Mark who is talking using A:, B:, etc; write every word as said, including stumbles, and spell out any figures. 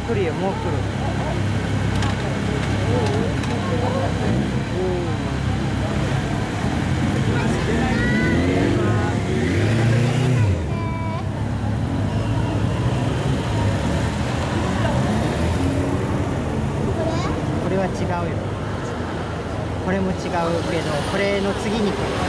A: 来るよ、もう来る。これは違うよ。これも違うけど、これの次に来る。